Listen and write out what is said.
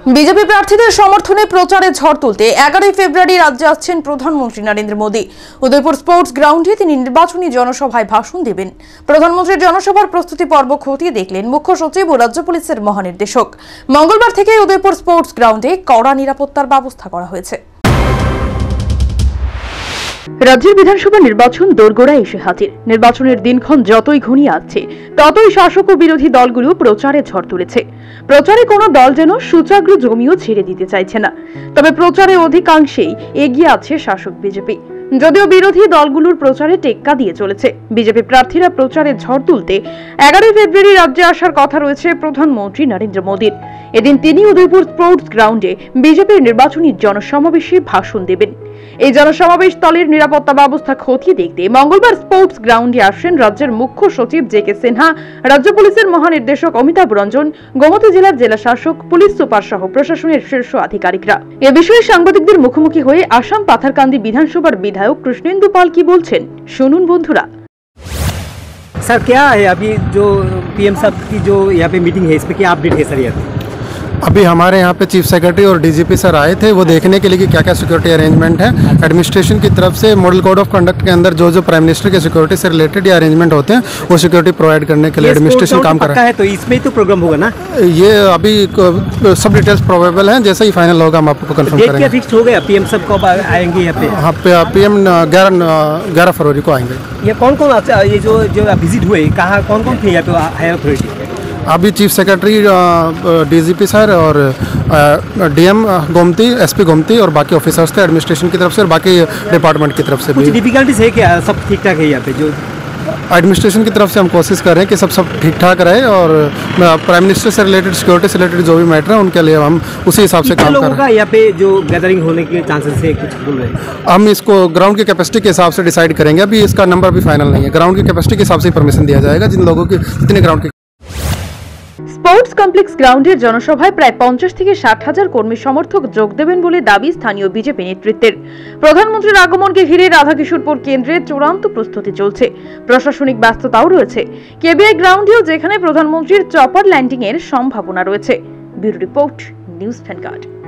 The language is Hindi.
বিজেপি প্রার্থীদের সমর্থনে প্রচারে ঝড় তুলতে 11 ফেব্রুয়ারি রাজ্যে আসছেন প্রধানমন্ত্রী নরেন্দ্র মোদী। উদয়পুর স্পোর্টস গ্রাউন্ডে তিনি নির্বাচনী জনসভায় ভাষণ দেবেন। প্রধানমন্ত্রীর জনসভার প্রস্তুতি পর্ব খতিয়ে দেখলেন মুখ্য সচিব ও রাজ্য পুলিশের মহানির্দেশক। মঙ্গলবার থেকে উদয়পুর স্পোর্টস গ্রাউন্ডে কড়া নিরাপত্তার ব্যবস্থা করা হয়েছে। রাজ্যের বিধানসভা নির্বাচন দোরগোড়ায় এসে হাজির। নির্বাচনের দিনক্ষণ যতই ঘনিয়ে আসছে ততই শাসক ও বিরোধী দলগুলো প্রচারে ঝড় তুলেছে। প্রচারে কোনো দল যেন সুচাগ্র জমিও ছেড়ে দিতে চাইছে না। তবে প্রচারে অধিকাংশেই এগিয়ে আছে শাসক বিজেপি, যদিও বিরোধী দলগুলোর প্রচারে টেক্কা দিয়ে চলেছে। বিজেপি প্রার্থীরা প্রচারে ঝড় তুলতে 11 ফেব্রুয়ারি রাজ্যে আসার কথা রয়েছে প্রধানমন্ত্রী নরেন্দ্র মোদীর। এদিন তিনি উদয়পুর স্পোর্টস গ্রাউন্ডে বিজেপির নির্বাচনী জনসমাবেশে ভাষণ দেবেন। এই জনসমাবেশ স্থলের নিরাপত্তা ব্যবস্থা খতিয়ে দেখতে মঙ্গলবার স্পোর্টস গ্রাউন্ডে আসেন রাজ্যের মুখ্য সচিব জে.কে. সিনহা, রাজ্য পুলিশের মহানির্দেশক অমিতাভ রঞ্জন, গোমতী জেলার জেলা শাসক, পুলিশ সুপার সহ প্রশাসনের শীর্ষ আধিকারিকরা। এ বিষয়ে সাংবাদিকদের মুখোমুখি হয়ে আসাম পাথারকান্দি বিধানসভার বিধায়ক কৃষ্ণেন্দু পাল কি বলছেন শুনুন বন্ধুরা। सर क्या है अभी जो पीएम साहब की जो यहाँ पे मीटिंग है, इस पे क्या अपडेट है सर? अभी हमारे यहाँ पे चीफ सेक्रेटरी और डीजीपी सर आए थे, वो देखने के लिए कि क्या क्या सिक्योरिटी अरेंजमेंट है। एडमिनिस्ट्रेशन की तरफ से मॉडल कोड ऑफ कंडक्ट के अंदर जो जो प्राइम मिनिस्टर के सिक्योरिटी से रिलेटेड या अरेंजमेंट होते हैं वो सिक्योरिटी प्रोवाइड करने के लिए एडमिनिस्ट्रेशन काम कर रहा है। तो इसमें तो प्रोग्राम होगा ना? ये अभी सब डिटेल्स प्रोबेबल हैं, जैसे ही फाइनल होगा हम आपको कंफर्म करेंगे। क्या फिक्स हो गया? पीएम साहब कब आएंगे यहाँ पे? हाँ, पीएम 11 फरवरी को आएंगे। ये कौन कौन ये जो विजिट हुए, कहाँ कौन कौन थे यहाँ पे हायर अथॉरिटी? अभी चीफ सेक्रेटरी, डीजीपी सर और डीएम गोमती, एसपी गोमती और बाकी ऑफिसर्स थे एडमिनिस्ट्रेशन की तरफ से और बाकी डिपार्टमेंट की तरफ से। कुछ डिफिकल्टीज है क्या? सब ठीक ठाक है यहाँ पे? जो एडमिनिस्ट्रेशन की तरफ से हम कोशिश कर रहे हैं कि सब ठीक ठाक रहे और प्राइम मिनिस्टर से रिलेटेड, सिक्योरिटी से रिलेटेड जो भी मैटर है उनके लिए हम उसी हिसाब से काम कर रहे हैं। यहाँ पे जो गैदरिंग होने के चांसेस है, कुछ बोल रहे हैं? हम इसको ग्राउंड की कैपेसिटी के हिसाब से डिसाइड करेंगे। अभी इसका नंबर भी फाइनल नहीं है। ग्राउंड की कैपेसिटी के हिसाब से परमिशन दिया जाएगा, जिन लोगों की जितने ग्राउंड की। স্পোর্টস কমপ্লেক্স গ্রাউন্ডের জনসভায় প্রায় 50 থেকে 60,000 কর্মী সমর্থক যোগ দেবেন বলে দাবি স্থানীয় বিজেপি নেতৃত্বের। প্রধানমন্ত্রীর আগমনকে ঘিরে রাধাকিশোরপুর কেন্দ্রে চূড়ান্ত প্রস্তুতি চলছে। প্রশাসনিক ব্যস্ততাও রয়েছে কেবিআই গ্রাউন্ডেও, যেখানে প্রধানমন্ত্রীর চপার ল্যান্ডিং এর সম্ভাবনা রয়েছে। Bureau report, news vanguard.